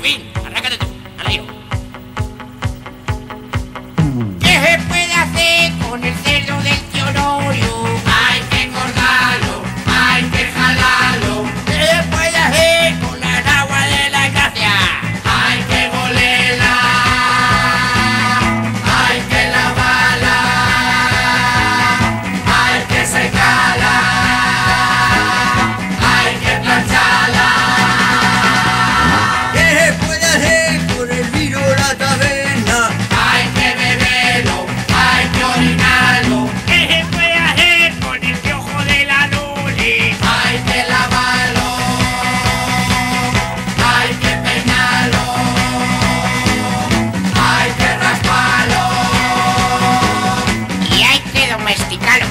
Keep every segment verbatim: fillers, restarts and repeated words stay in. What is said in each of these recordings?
Rubín, arráncate tú, al aire. ¿Qué se puede hacer con el cerdo del tío Norio? Hay que engordarlo, hay que jalarlo. ¿Qué se puede hacer con las aguas de la gracia? Hay que molerla, hay que lavarla, hay que secarla, hay que plancharla. ¿Qué se puede hacer con el vino de la taberna? Hay que beberlo, hay que orinarlo. ¿Qué se puede hacer con el piojo de la Luli? Hay que lavarlo, hay que peinarlo, hay que rasparlo. Y hay que domesticarlo.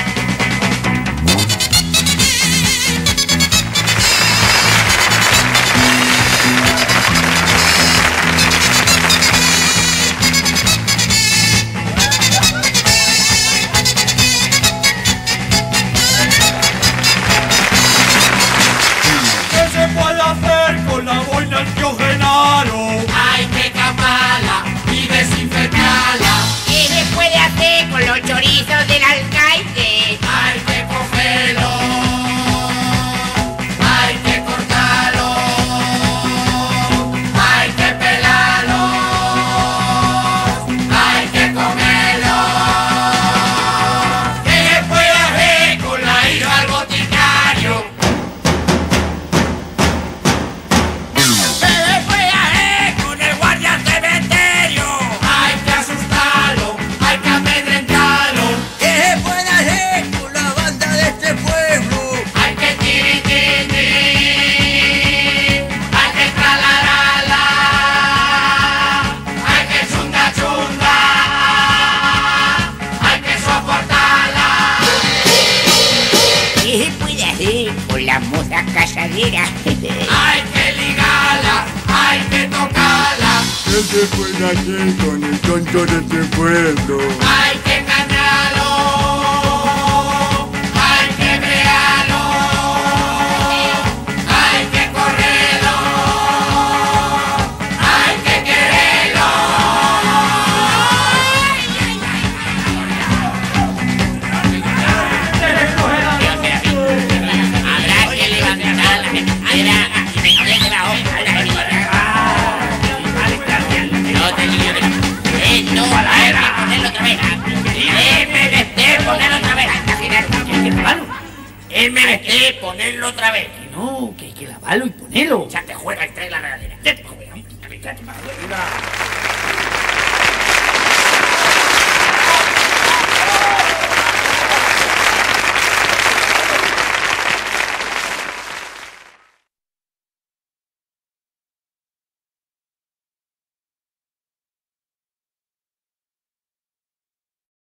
¿Qué se puede hacer con la boina del tío Genaro? Hay que caparla y desinfectarla. ¿Qué se puede hacer con los chorizos del alcaide? Hay que cogerlo, hay que cortarlo, hay que pelarlo, hay que comerlo. ¿Qué se puede hacer con la hija al boticario? ¿Qué se puede hacer con el guardia del cementerio? Hay que asustarlo, hay que amedrentarlo, ¿Qué se puede hacer con la banda de este pueblo? hay que tiritini, hay que tralarala, hay que chunga chunga, hay que soportarla. ¿Qué se puede hacer con la moza casadera? Hay que ligarla, hay que tocarla, ¿Qué se puede hacer con el tonto de este pueblo? hay que engañarlo, hay que brearlo, hay que correrlo, hay que quererlo. Habrá que levantar la escalera y meter debajo de la No te lío de la... ¡Eh, no! ¡Hay que ponerlo otra vez! ¡Eh, menester ponerlo otra vez! ¡Es menester ponerlo otra vez! Que no, que hay que lavarlo y ponerlo. Ya te juega el tren la regadera. Ya te juega. Arriba.